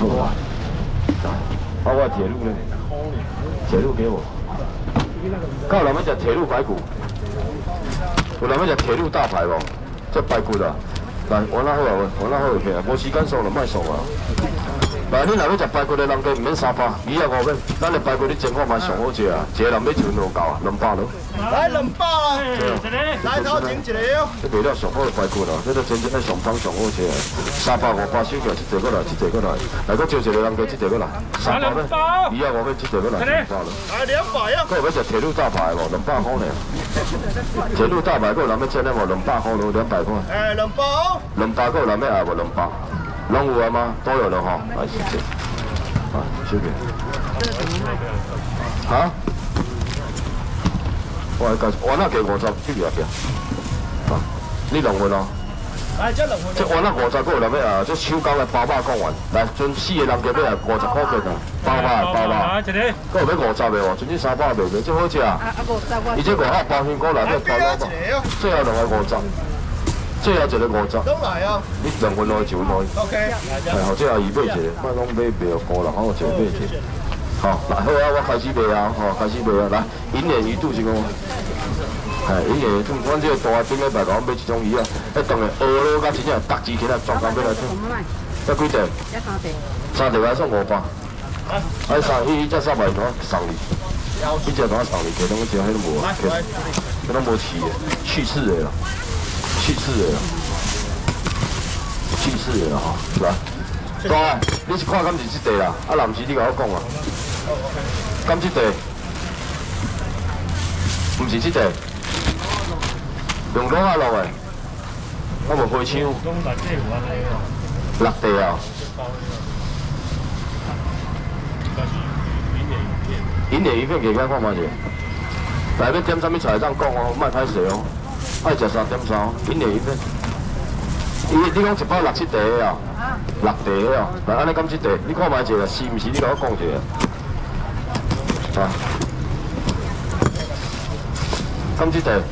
错。啊，我铁路呢？铁路给我。看有人要食铁路排骨，有人要食铁路大排无？这排骨啊，来，我那好啊，我那好起来，无时间送就莫送啊。来，你若要食排骨的人家唔免300，250蚊。咱的排骨你煎看嘛上好食啊，一个人要一份就够啊，200咯。 来200啊！来头前一个哦。 这卖了上好的排骨啦，这都真正的上芳上好食啊！350小条，一个过来，一个过来，来，搁招一个人家，一个过来，300蚊，250蚊，一个过来，200咯。 来200啊！ 搁有要食铁路大排无？200块呢。铁路大排，搁有人要煎的无？200块咯，200块。 哎，200哦。 200搁有人要爱无？200，拢有啊吗？都有了哈，来谢谢。啊，谢谢。啊？我来介绍，碗仔加50，这边边。啊，你2份哦。 来，这2份。 这碗仔50，搁有人要啊？这手工的包肉讲完，来，剩4个人加要啊50块钱啊，包肉。搁有要50的哦，剩这300袂袂，这好食啊。伊这外口包香菇内底包肉包，最后2个50，最后一个50。 都来啊！ 你2份落去，1份落去。 OK。 哎，后最后伊买一个，莫讲买哦5人，我一个买一个。好，来好啊，我开始卖啊，吼，开始卖啊，来，银鲢鱼肚是讲，哎，银鲢鱼肚，阮这个大顶个卖甲我买一种鱼啊，迄当个鹅肉甲真正搭起起来，专工要来做。要几条？3条还送500。哎，伊只300块送你，伊只单送你，其他我只迄都无啊，迄都无饲的，去刺的啦，去刺的啦，去刺的啦吼，来。大啊，你是看敢是这地啦？啊，若毋是你甲我讲啊。敢这地？毋是这地。用螺啊落的，我无花枪。6地啊。银鲢鱼片加我看卖者。来要点啥物菜当讲哦，莫歹势哦。爱食3点3，银鲢鱼片。你讲一包6、7地啊？6地哦，来安尼敢7地？你看卖一下，是毋是？你甲我讲一下。啊，敢7地？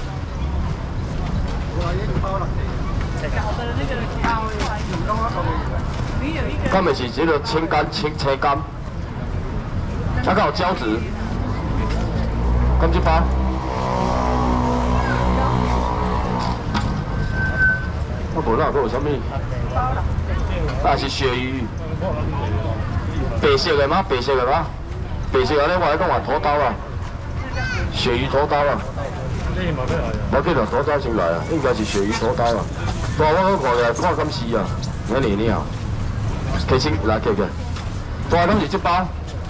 敢的是这个青柑、青柑，啊，还有胶质，敢1包？我无哪，有啥物？啊是鳕鱼，白色的吗？白色的吗？白色的咧，我来讲话土豆啊，鳕鱼土豆啊。我记得土豆先来啊，应该是鳕鱼土豆啊。大我看起来看敢是啊，我念念啊。其实来记个，大拢是1包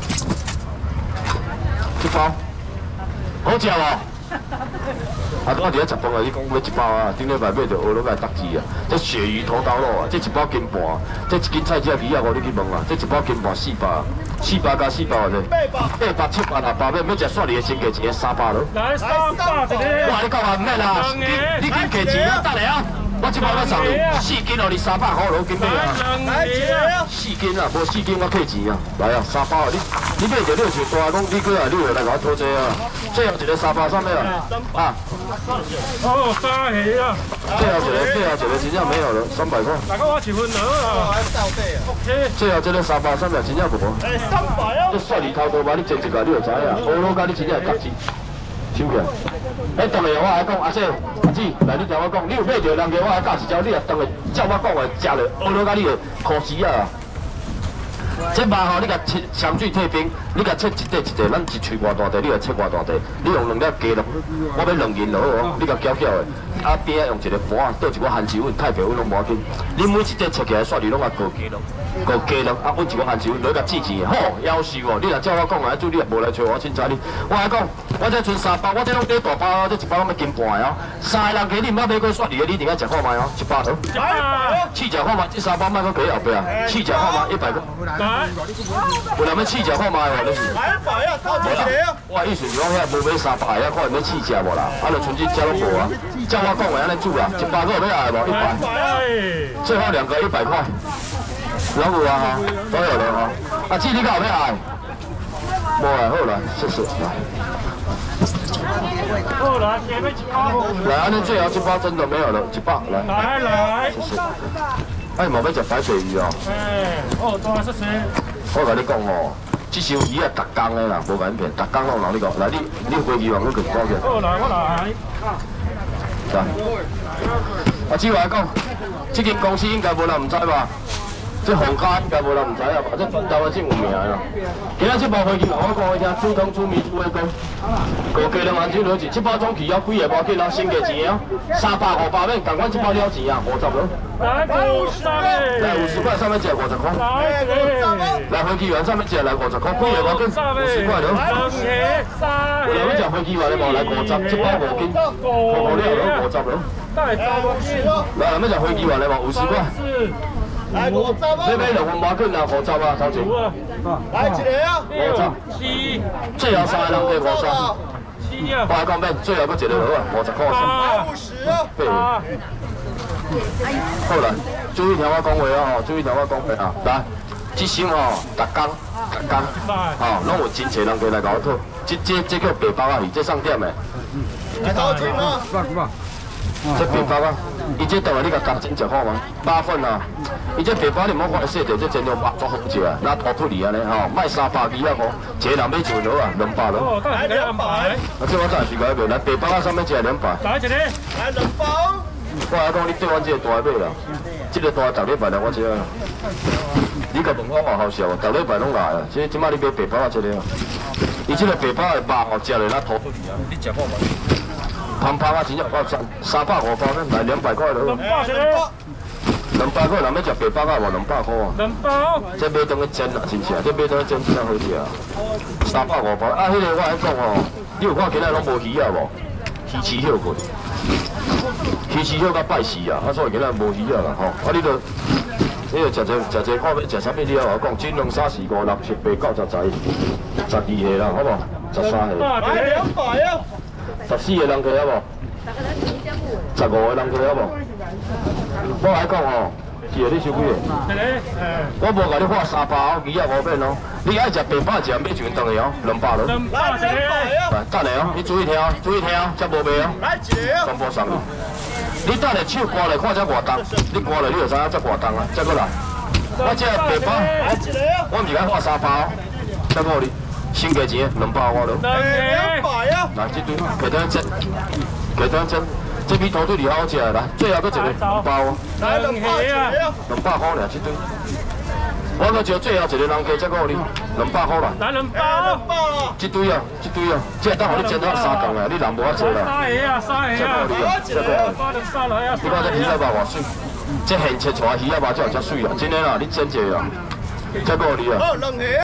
，1包，好食无？啊，我伫遐食饭啊，你讲买1包啊，顶礼拜买着蚵仔来搭子啊，这鳕鱼土豆卤啊，这1包斤半，这一斤菜只250，你去问啊，这1包斤半400，400加400偌济？800、700、600，要食蒜泥的先加一个300咯。来300一个。我你讲话唔免啦，你紧加钱啊，等下啊。我即摆要送你4斤哦，你300块咯，紧买啊！来4斤啊，无4斤我退钱啊！来啊，300啊！你买着你就大讲，你过来你就来甲我讨这啊！最后一个300啥物啊？啊！ 哦，3个啊！ 最后一个真正没有了，300块。 大哥我1份了啊！OK。 最后这个300真正无。 哎，300啊！ 这蒜泥头多嘛，你煎一个你就知影，蚵仔甲你真正会夹子。收起来。哎，当然我来讲，阿姐、阿姊，来你听我讲，你有买着人家我来教一招，你若当下照我讲话食了，蚵仔甲你就苦死啊！这肉吼，你甲切香水退冰，你甲切一块一块，咱一喙偌大块，你甲切偌大块，你用2粒鸡肉，我要2斤就好哦，你甲搅搅的，啊边仔用一个盘倒一碗番薯粉、太白粉拢无要紧，你每一块切起来蒜泥拢啊高鸡肉，高鸡肉啊混一碗番薯粉，落甲煮钱，好夭寿哦！你若照我讲来做，你也无来找我，凊彩你。我来讲，我这剩3包，我这拢底大包，这1包拢要斤半的哦。3个人加你唔捌买过蒜泥的，你一定要食看卖哦，100头。试食看卖，这3包卖搁加后壁啊，试食看卖100块。有人要试食看卖哦，你是？ 来100啊，到这个啊！ 我意思是讲，遐无买300遐看要试食无啦，啊，就剩这只拢无啊。照我讲话安尼煮啦，100个要爱无？100。最后2个100块。拢有啊哈，都有了哈。阿姊，你敢有要爱？无爱，好啦，谢谢。 好啦，前面1包。 来，安尼最后1包真的没有了，100来。 来， 谢谢。 哎，嘛要食白鲃鱼哦。 哦，当然是谁？ 我甲你讲吼，这收鱼啊，逐工的啦，无敢骗，逐工拢有人你讲，来你飞机往去去讲去。 我来，我来。 是啊。啊，只话讲，这间公司应该无人唔知吧？这红家应该无人唔知啊吧？这全台湾真有名啦。今仔这包飞机我讲一下，煮汤煮面煮火锅，高价2万几落去，这包总起要几个无紧啊，先价钱哦，350免，共款这包了钱啊，50咯。 来50 来50块，上面只50块。来飞机员上面只来50块，几个无紧，50块咯。有人要食飞机员的无来50，这包5斤，5了咯，50咯。来，有要食飞机员的无50块。 来50啊！ 你买2份麻卷啊，50啊，头前。 来一个啊 ！50。最后3个人加50。我来讲免，最后搁一个好啊，50块。 50啊 ！8。好啦，注意听我讲话啊吼，注意听我讲话啊。来，这箱吼，逐工，吼，拢有真侪人过来甲我讨。这叫白包啊，这上店的。 来头前啊！ 这白包啊，伊这等下你甲夹真食好吗？8份啊，伊这白包你莫看细条，这真量肉足好食啊，那土腿尔呢吼，卖320啊个，一个人买1落啊，200咯。 哦，来200。 啊，这我暂时甲伊卖，来白包啊，上面只200。 来一个。 来2包。 我来讲，你对阮这个大买啦，这个大逐礼拜来我这啊。你甲问我外好笑啊，逐礼拜拢来啊，即摆你买白包啊，这个啊，伊这个白包的肉哦，食落那土腿啊，你食好吗？胖胖啊，真正够赞，350包呢，来200块咯。200块，人要食白包啊，无200块啊。2包。这买当去煎啊，真正，这买当去煎真正好食啊。350包，啊，迄个我来讲哦，你有看今仔拢无鱼啊无？鱼翅休困，鱼翅休甲拜四啊，所以今仔无鱼啊啦吼。啊，你就食者看要食啥物你啊？我讲金龙沙士5、6、7、8、9、10、12个啦，好无？13个。 来200啊 ！14个人去好无？15个人去好无？我来讲吼，是你收几个？我无甲你画300鱼啊5免哦。你爱食白包食，买一份顿的哦，200咯。 来200啊！ 来，等下哦，你注意听，注意听，才无卖哦。 来一个啊！ 全部送你。你等下手刮来看这偌重，你刮来你就知影这偌重啊，再过来。我这白包，我唔是甲画300哦，再过你。先价钱200我咯。 200啊！ 来，这堆给他蒸，给他蒸，这比土腿好食的，来，最后搁一个2包哦。 来200啊 ！200块尔，这堆。我搁招最后一个人加，再过你200块啦。 来2包。 这堆啊，这堆啊，这当互你煎到3顿啊，你人无法做啦。 3个啊，3个啊。 再过你，你看这鱼仔肉偌水，这现切出来鱼仔肉才有遮水啊，真的啦，你煎者啊，再过你啊。 好，2个。